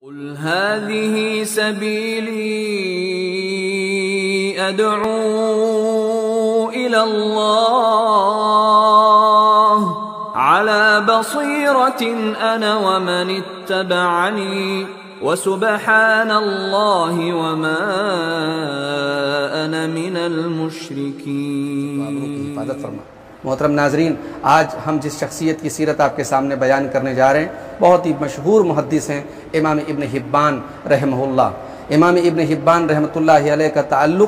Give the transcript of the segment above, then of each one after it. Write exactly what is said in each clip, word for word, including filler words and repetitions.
قل هذه سبيلي أدعو إلى الله على بصيرة أنا ومن اتبعني وسبحان الله وما أنا من المشركين. محترم ناظرین، آج ہم جس شخصیت کی سیرت آپ کے سامنے بیان کرنے جا رہے ہیں بہت ہی مشہور محدث ہیں امام ابن حبان رحمہ اللہ. امام ابن حبان رحمۃ اللہ علیہ کا تعلق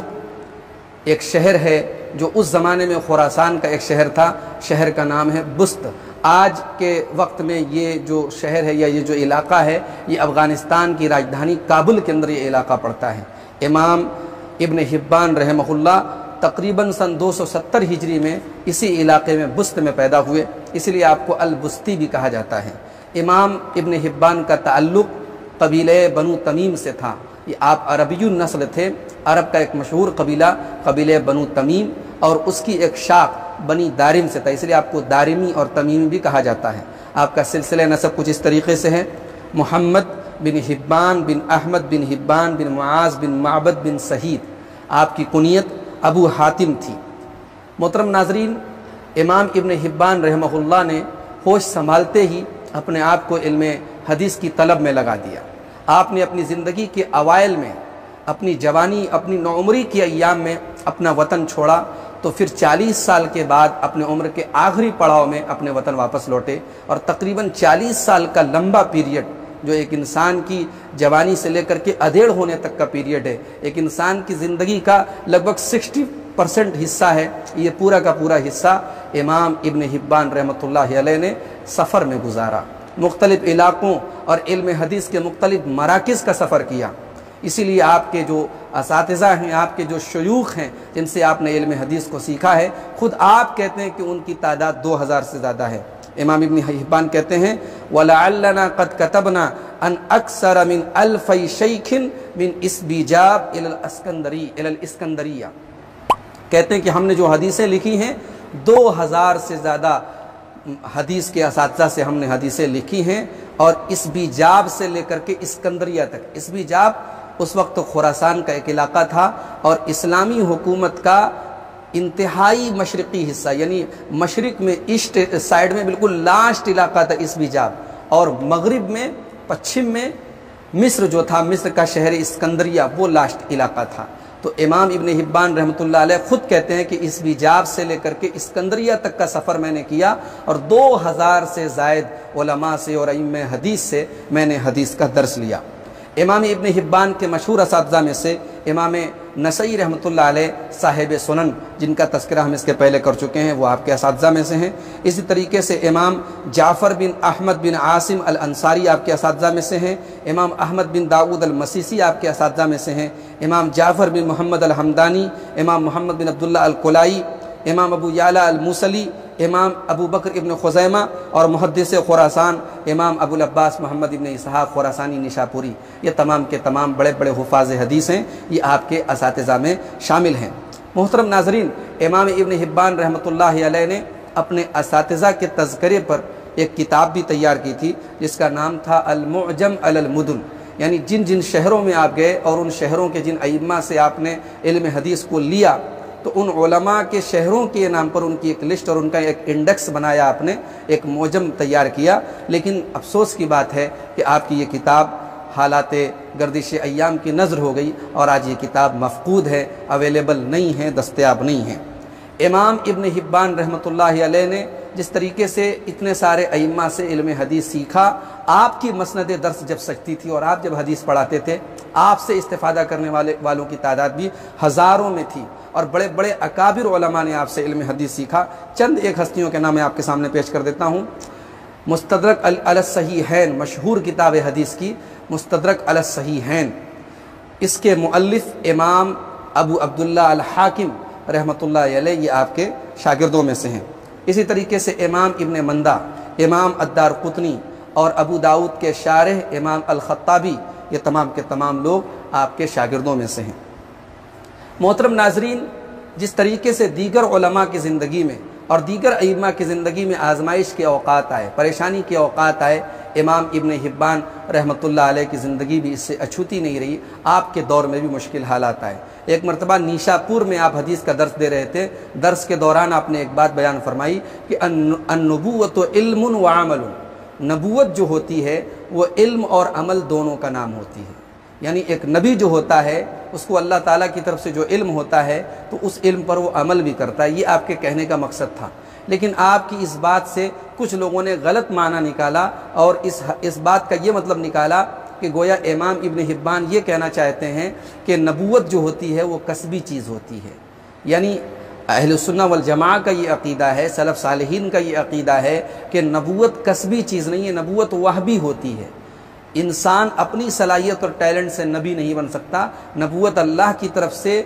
ایک شہر ہے جو اس زمانے میں خراسان کا ایک شہر تھا. شہر کا نام ہے بست. آج کے وقت میں یہ جو شہر ہے یا یہ جو علاقہ ہے یہ افغانستان کی راجدھانی کابل کے اندر یہ علاقہ پڑتا ہے. امام ابن حبان رحمہ اللہ تقریباً سن دو سو ستر ہجری میں اسی علاقے میں بست میں پیدا ہوئے، اس لیے آپ کو البستی بھی کہا جاتا ہے. امام ابن حبان کا تعلق قبیلہ بنو تمیم سے تھا. یہ آپ عربی النسل تھے. عرب کا ایک مشہور قبیلہ قبیلہ بنو تمیم اور اس کی ایک شاخ بنی دارم سے تھا، اس لیے آپ کو دارمی اور تمیمی بھی کہا جاتا ہے. آپ کا سلسلہ نسب کچھ اس طریقے سے ہے: محمد بن حبان بن احمد بن حبان بن معاذ بن معبد بن سہید. آپ کی کنیت ابو حاتم تھی. محترم ناظرین، امام ابن حبان رحمہ اللہ نے ہوش سنبھالتے ہی اپنے آپ کو علم حدیث کی طلب میں لگا دیا. آپ نے اپنی زندگی کے اوائل میں اپنی جوانی اپنی نوعمری کے ایام میں اپنا وطن چھوڑا تو پھر چالیس سال کے بعد اپنے عمر کے آخری پڑاؤ میں اپنے وطن واپس لوٹے. اور تقریباً چالیس سال کا لمبا پیریڈ جو ایک انسان کی جوانی سے لے کر کے ادھیڑ ہونے تک کا پیریڈ ہے، ایک انسان کی زندگی کا لگ بھگ سکسٹی پرسنٹ حصہ ہے، یہ پورا کا پورا حصہ امام ابن حبان رحمۃ اللہ علیہ نے سفر میں گزارا. مختلف علاقوں اور علم حدیث کے مختلف مراکز کا سفر کیا. اسی لیے آپ کے جو اساتذہ ہیں، آپ کے جو شیوخ ہیں جن سے آپ نے علم حدیث کو سیکھا ہے، خود آپ کہتے ہیں کہ ان کی تعداد دو ہزار سے زیادہ ہے. امام ابن حبان کہتے ہیں وَلَعَلَّنَا قَدْ كَتَبْنَا أَنْ أَكْثَرَ مِنْ أَلْفَيْ شَيْخٍ مِنْ إِسْبِجَابٍ إِلَى الْإِسْكَنْدَرِيَّةِ. کہتے ہیں کہ ہم نے جو حدیثیں لکھی ہیں دو ہزار سے زیادہ حدیث کے اساتذہ سے ہم نے حدیثیں لکھی ہیں، اور اسبیجاب سے لے کر کے اسکندریہ تک. اسبیجاب اس وقت خراسان کا ایک علاقہ تھا اور اسلامی حکومت کا انتہائی مشرقی حصہ، یعنی مشرق میں ایسٹ سائیڈ میں بالکل لاسٹ علاقہ تھا اسبیجاب، اور مغرب میں پچھم میں مصر جو تھا، مصر کا شہر اسکندریہ وہ لاسٹ علاقہ تھا. تو امام ابن حبان رحمۃ اللہ علیہ خود کہتے ہیں کہ اسبیجاب سے لے کر کے اسکندریہ تک کا سفر میں نے کیا اور دو ہزار سے زائد علماء سے اور ائمہ حدیث سے میں نے حدیث کا درس لیا. امام ابن حبان کے مشہور اساتذہ میں سے امام نسائی رحمۃ اللہ علیہ صاحب سنن، جن کا تذکرہ ہم اس کے پہلے کر چکے ہیں، وہ آپ کے اساتذہ میں سے ہیں. اسی طریقے سے امام جعفر بن احمد بن عاصم الانصاری آپ کے اساتذہ میں سے ہیں. امام احمد بن داؤد المسیسی آپ کے اساتذہ میں سے ہیں. امام جعفر بن محمد الحمدانی، امام محمد بن عبداللہ الکلائی، امام ابو یعلا الموصلی، امام ابو بکر ابن خزیمہ اور محدث خراسان امام ابو العباس محمد ابن اسحاق خراسانی نشاپوری. یہ تمام کے تمام بڑے بڑے حفاظ حدیث ہیں، یہ آپ کے اساتذہ میں شامل ہیں. محترم ناظرین، امام ابن حبان رحمۃ اللہ علیہ نے اپنے اساتذہ کے تذکرے پر ایک کتاب بھی تیار کی تھی جس کا نام تھا المعجم علی المدن، یعنی جن جن شہروں میں آپ گئے اور ان شہروں کے جن ائمہ سے آپ نے علم حدیث کو لیا تو ان علماء کے شہروں کے نام پر ان کی ایک لسٹ اور ان کا ایک انڈیکس بنایا، آپ نے ایک معجم تیار کیا. لیکن افسوس کی بات ہے کہ آپ کی یہ کتاب حالات گردش ایام کی نظر ہو گئی اور آج یہ کتاب مفقود ہے، اویلیبل نہیں ہے، دستیاب نہیں ہے. امام ابن حبان رحمۃ اللہ علیہ نے جس طریقے سے اتنے سارے ائمہ سے علم حدیث سیکھا، آپ کی مسند درس جب سجتی تھی اور آپ جب حدیث پڑھاتے تھے آپ سے استفادہ کرنے والے والوں کی تعداد بھی ہزاروں میں تھی، اور بڑے بڑے اکابر علماء نے آپ سے علم حدیث سیکھا. چند ایک ہستیوں کے نام میں آپ کے سامنے پیش کر دیتا ہوں. مستدرک علی الصحیحین، مشہور کتاب حدیث کی مستدرک علی الصحیحین، اس کے مؤلف امام ابو عبداللہ الحاکم رحمۃ اللہ علیہ، یہ آپ کے شاگردوں میں سے ہیں. اسی طریقے سے امام ابن مندہ، امام الدارقطنی اور ابو داؤد کے شارح امام الخطابی، یہ تمام کے تمام لوگ آپ کے شاگردوں میں سے ہیں. محترم ناظرین، جس طریقے سے دیگر علماء کی زندگی میں اور دیگر ائمہ کی زندگی میں آزمائش کے اوقات آئے، پریشانی کے اوقات آئے، امام ابن حبان رحمۃ اللہ علیہ کی زندگی بھی اس سے اچھوتی نہیں رہی، آپ کے دور میں بھی مشکل حالات آئے۔ ایک مرتبہ نیشا پور میں آپ حدیث کا درس دے رہے تھے، درس کے دوران آپ نے ایک بات بیان فرمائی کہ النبوۃ علم و عمل، نبوت جو ہوتی ہے وہ علم اور عمل دونوں کا نام ہوتی ہے، یعنی ایک نبی جو ہوتا ہے اس کو اللہ تعالیٰ کی طرف سے جو علم ہوتا ہے تو اس علم پر وہ عمل بھی کرتا ہے، یہ آپ کے کہنے کا مقصد تھا۔ لیکن آپ کی اس بات سے کچھ لوگوں نے غلط معنی نکالا اور اس اس بات کا یہ مطلب نکالا کہ گویا امام ابن حبان یہ کہنا چاہتے ہیں کہ نبوت جو ہوتی ہے وہ کسبی چیز ہوتی ہے، یعنی اہل سنہ والجماعہ کا یہ عقیدہ ہے، سلف صالحین کا یہ عقیدہ ہے کہ نبوت کسبی چیز نہیں ہے، نبوت وہبی ہوتی ہے۔ انسان اپنی صلاحیت اور ٹیلنٹ سے نبی نہیں بن سکتا، نبوت اللہ کی طرف سے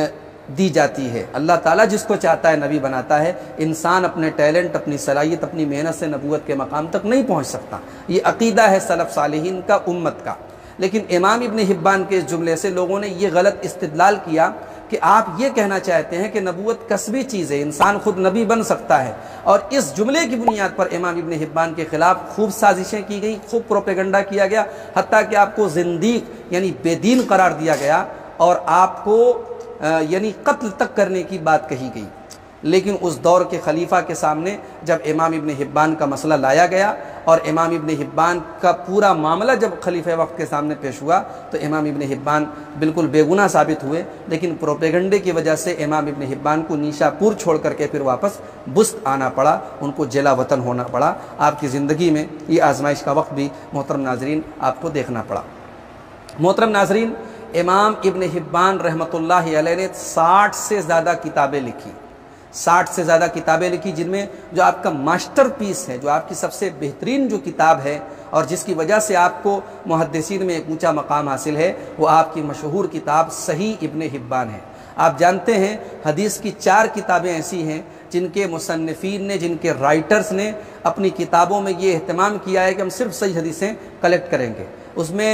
دی جاتی ہے، اللہ تعالیٰ جس کو چاہتا ہے نبی بناتا ہے، انسان اپنے ٹیلنٹ، اپنی صلاحیت، اپنی محنت سے نبوت کے مقام تک نہیں پہنچ سکتا۔ یہ عقیدہ ہے سلف صالحین کا، امت کا۔ لیکن امام ابن حبان کے اس جملے سے لوگوں نے یہ غلط استدلال کیا کہ آپ یہ کہنا چاہتے ہیں کہ نبوت کسبی چیز ہے، انسان خود نبی بن سکتا ہے، اور اس جملے کی بنیاد پر امام ابن حبان کے خلاف خوب سازشیں کی گئی، خوب پروپیگنڈا کیا گیا، حتیٰ کہ آپ کو زندیق یعنی بے دین قرار دیا گیا اور آپ کو یعنی قتل تک کرنے کی بات کہی گئی۔ لیکن اس دور کے خلیفہ کے سامنے جب امام ابن حبان کا مسئلہ لایا گیا اور امام ابن حبان کا پورا معاملہ جب خلیفہ وقت کے سامنے پیش ہوا تو امام ابن حبان بالکل بے گناہ ثابت ہوئے، لیکن پروپیگنڈے کی وجہ سے امام ابن حبان کو نیشا پور چھوڑ کر کے پھر واپس بست آنا پڑا، ان کو جلا وطن ہونا پڑا۔ آپ کی زندگی میں یہ آزمائش کا وقت بھی محترم ناظرین آپ کو دیکھنا پڑا۔ محترم ناظرین، امام ابن حبان رحمۃ اللہ علیہ نے ساٹھ سے زیادہ کتابیں لکھی، ساٹھ سے زیادہ کتابیں لکھی، جن میں جو آپ کا ماسٹر پیس ہے، جو آپ کی سب سے بہترین جو کتاب ہے اور جس کی وجہ سے آپ کو محدثین میں ایک اونچا مقام حاصل ہے، وہ آپ کی مشہور کتاب صحیح ابن حبان ہے۔ آپ جانتے ہیں حدیث کی چار کتابیں ایسی ہیں جن کے مصنفین نے، جن کے رائٹرز نے اپنی کتابوں میں یہ اہتمام کیا ہے کہ ہم صرف صحیح حدیثیں کلیکٹ کریں گے۔ اس میں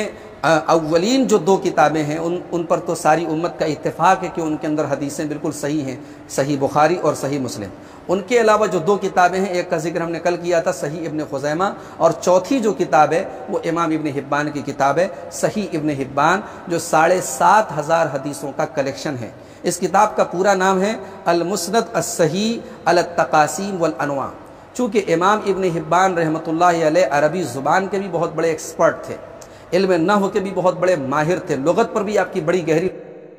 اولین جو دو کتابیں ہیں ان ان پر تو ساری امت کا اتفاق ہے کہ ان کے اندر حدیثیں بالکل صحیح ہیں، صحیح بخاری اور صحیح مسلم۔ ان کے علاوہ جو دو کتابیں ہیں، ایک کا ذکر ہم نے کل کیا تھا، صحیح ابن خزیمہ، اور چوتھی جو کتاب ہے وہ امام ابن حبان کی کتاب ہے صحیح ابن حبان، جو ساڑھے سات ہزار حدیثوں کا کلیکشن ہے۔ اس کتاب کا پورا نام ہے المسند الصحیح علی التقاسیم والانواع۔ چونکہ امام ابن حبان رحمۃ اللہ علیہ عربی زبان کے بھی بہت بڑے ایکسپرٹ تھے، علم نحو کے بھی بہت بڑے ماہر تھے، لغت پر بھی آپ کی بڑی گہری،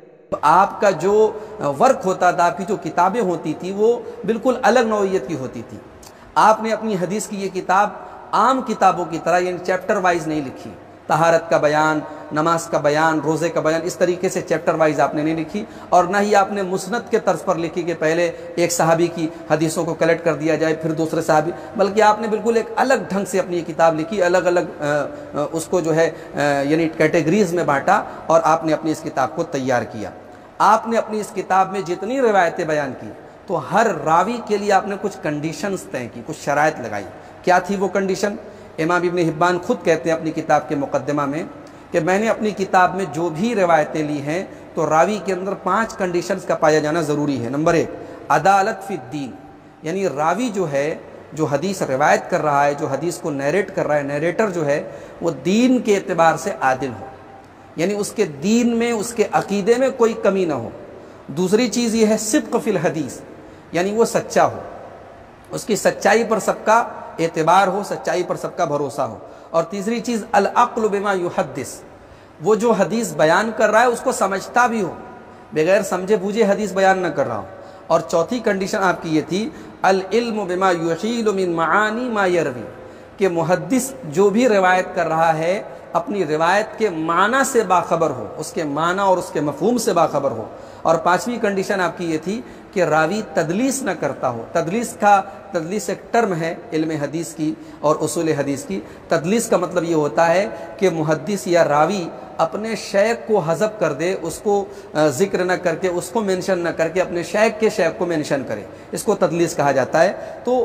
آپ کا جو ورک ہوتا تھا، آپ کی جو کتابیں ہوتی تھی وہ بالکل الگ نوعیت کی ہوتی تھی۔ آپ نے اپنی حدیث کی یہ کتاب عام کتابوں کی طرح یعنی چیپٹر وائز نہیں لکھی، طہارت کا بیان، نماز کا بیان، روزے کا بیان، اس طریقے سے چیپٹر وائز آپ نے نہیں لکھی، اور نہ ہی آپ نے مسند کے طرز پر لکھی کہ پہلے ایک صحابی کی حدیثوں کو کلیکٹ کر دیا جائے پھر دوسرے صحابی، بلکہ آپ نے بالکل ایک الگ ڈھنگ سے اپنی یہ کتاب لکھی، الگ الگ اس کو جو ہے یعنی کیٹیگریز میں بانٹا اور آپ نے اپنی اس کتاب کو تیار کیا۔ آپ نے اپنی اس کتاب میں جتنی روایتیں بیان کی تو ہر راوی کے لیے آپ نے کچھ کنڈیشنز طے کی، کچھ شرائط لگائی۔ کیا تھی وہ کنڈیشن؟ امام ابن حبان خود کہتے ہیں اپنی کتاب کے مقدمہ میں کہ میں نے اپنی کتاب میں جو بھی روایتیں لی ہیں تو راوی کے اندر پانچ کنڈیشنز کا پایا جانا ضروری ہے۔ نمبر ایک، عدالت فی الدین، یعنی راوی جو ہے، جو حدیث روایت کر رہا ہے، جو حدیث کو نیریٹ کر رہا ہے، نیریٹر جو ہے وہ دین کے اعتبار سے عادل ہو، یعنی اس کے دین میں، اس کے عقیدے میں کوئی کمی نہ ہو۔ دوسری چیز یہ ہے صدق فی الحدیث، یعنی وہ سچا ہو، اس کی سچائی پر سب کا اعتبار ہو، سچائی پر سب کا بھروسہ ہو۔ اور تیسری چیز العقل بما یحدث، وہ جو حدیث بیان کر رہا ہے اس کو سمجھتا بھی ہو، بغیر سمجھے بوجھے حدیث بیان نہ کر رہا ہو۔ اور چوتھی کنڈیشن آپ کی یہ تھی العلم بما یحیل من معانی ما یروی، کہ محدث جو بھی روایت کر رہا ہے اپنی روایت کے معنی سے باخبر ہو، اس کے معنی اور اس کے مفہوم سے باخبر ہو۔ اور پانچویں کنڈیشن آپ کی یہ تھی کہ راوی تدلیس نہ کرتا ہو۔ تدلیس کا تدلیس ایک ٹرم ہے علم حدیث کی اور اصول حدیث کی۔ تدلیس کا مطلب یہ ہوتا ہے کہ محدث یا راوی اپنے شیخ کو حذف کر دے، اس کو ذکر نہ کر کے، اس کو مینشن نہ کر کے اپنے شیخ کے شیخ کو مینشن کرے، اس کو تدلیس کہا جاتا ہے۔ تو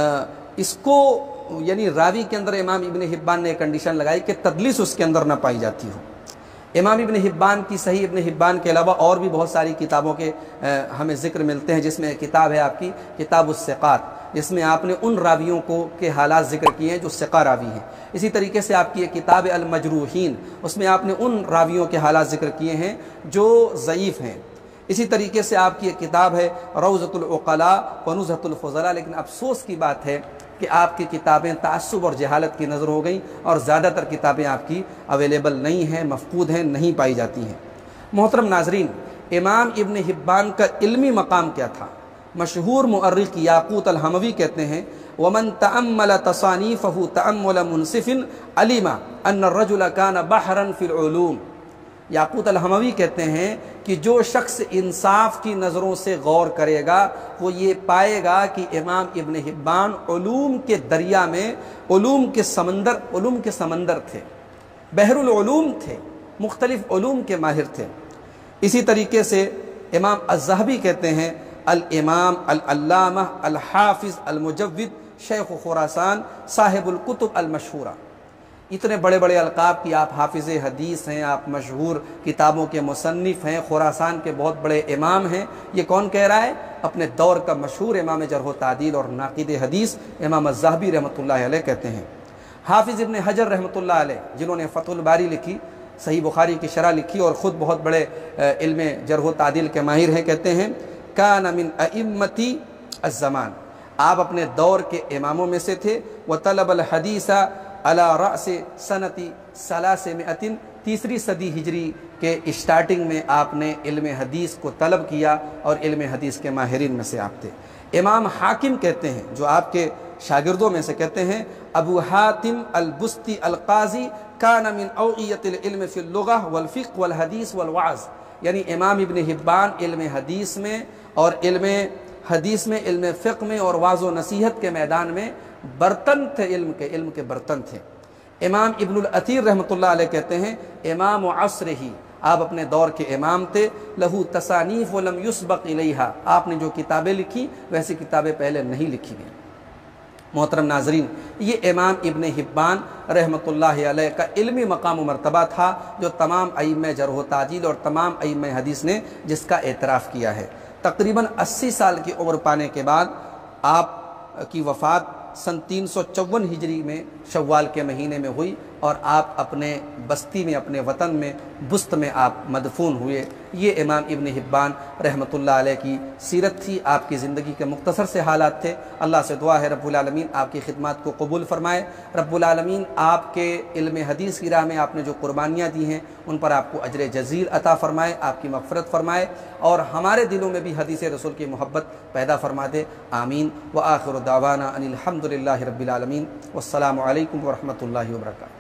اس کو یعنی راوی کے اندر امام ابن حبان نے ایک کنڈیشن لگائی کہ تدلیس اس کے اندر نہ پائی جاتی ہو۔ امام ابن حبان کی صحیح ابن حبان کے علاوہ اور بھی بہت ساری کتابوں کے ہمیں ذکر ملتے ہیں، جس میں کتاب ہے آپ کی کتاب الثقات، جس میں آپ نے ان راویوں کو کے حالات ذکر کیے ہیں جو ثقہ راوی ہیں۔ اسی طریقے سے آپ کی ایک کتاب المجروحین، اس میں آپ نے ان راویوں کے حالات ذکر کیے ہیں جو ضعیف ہیں۔ اسی طریقے سے آپ کی ایک کتاب ہے روضۃ العقلاء و نزہۃ الفضلاء، لیکن افسوس کی بات ہے کہ آپ کی کتابیں تعصب اور جہالت کی نظر ہو گئیں، اور زیادہ تر کتابیں آپ کی اویلیبل نہیں ہیں، مفقود ہیں، نہیں پائی جاتی ہیں۔ محترم ناظرین، امام ابن حبان کا علمی مقام کیا تھا؟ مشہور مؤرخ یاقوت الحموی کہتے ہیں وَمَن تَأَمَّلَ تَصَانِيفَهُ تَأَمُّلَ مُنصِفٍ عَلِمَ أَنَّ الرَّجُلَ كَانَ بَحْرًا فِي الْعُلُومِ۔ یاقوت الحموی کہتے ہیں کہ جو شخص انصاف کی نظروں سے غور کرے گا وہ یہ پائے گا کہ امام ابن حبان علوم کے دریا میں، علوم کے سمندر علوم کے سمندر تھے، بحر العلوم تھے، مختلف علوم کے ماہر تھے۔ اسی طریقے سے امام الذہبی کہتے ہیں الامام العلامہ الحافظ المجود شیخ خراسان صاحب الکتب المشہورہ۔ اتنے بڑے بڑے القاب کی آپ حافظ حدیث ہیں، آپ مشہور کتابوں کے مصنف ہیں، خراسان کے بہت بڑے امام ہیں۔ یہ کون کہہ رہا ہے؟ اپنے دور کا مشہور امام جرح و تعدیل اور ناقد حدیث امام الذہبی رحمۃ اللہ علیہ کہتے ہیں۔ حافظ ابن حجر رحمۃ اللہ علیہ، جنہوں نے فتح الباری لکھی، صحیح بخاری کی شرح لکھی، اور خود بہت بڑے علم جرح و تعدیل کے ماہر ہیں، کہتے ہیں کان من ائمتی الزمان، آپ اپنے دور کے اماموں میں سے تھے۔ وطلب الحدیث علی رأس سنتی ثلاثمائۃ، تیسری صدی ہجری کے اسٹارٹنگ میں آپ نے علم حدیث کو طلب کیا، اور علم حدیث کے ماہرین میں سے آپ تھے۔ امام حاکم کہتے ہیں، جو آپ کے شاگردوں میں سے، کہتے ہیں ابو حاتم البستی القاضی کان من اوعیۃ العلم فی اللغہ والفقہ والحدیث والوعظ، یعنی امام ابن حبان علم حدیث میں اور علم حدیث میں، علم فقہ میں اور وعظ و نصیحت کے میدان میں برتن تھے، علم کے علم کے برتن تھے۔ امام ابن الاثیر رحمۃ اللہ علیہ کہتے ہیں امام عصر ہی، آپ اپنے دور کے امام تھے۔ لہو تصانیف ولم یسبق الیہا، آپ نے جو کتابیں لکھی ویسی کتابیں پہلے نہیں لکھی گئیں۔ محترم ناظرین، یہ امام ابن حبان رحمۃ اللہ علیہ کا علمی مقام و مرتبہ تھا، جو تمام ائمہ جرح و تعدیل اور تمام ائمہ حدیث نے جس کا اعتراف کیا ہے۔ تقریباً اسی سال کی عمر پانے کے بعد آپ کی وفات سن تین سو چون ہجری میں شوال کے مہینے میں ہوئی، اور آپ اپنے بستی میں، اپنے وطن میں، بست میں آپ مدفون ہوئے۔ یہ امام ابن حبان رحمۃ اللہ علیہ کی سیرت تھی، آپ کی زندگی کے مختصر سے حالات تھے۔ اللہ سے دعا ہے رب العالمین آپ کی خدمات کو قبول فرمائے، رب العالمین آپ کے علم حدیث کی راہ میں آپ نے جو قربانیاں دی ہیں ان پر آپ کو اجر جزیل عطا فرمائے، آپ کی مغفرت فرمائے، اور ہمارے دلوں میں بھی حدیث رسول کی محبت پیدا فرما دے، آمین۔ وآخر دعوانا ان الحمد للہ رب العالمین، والسلام علیکم ورحمۃ اللہ وبرکاتہ۔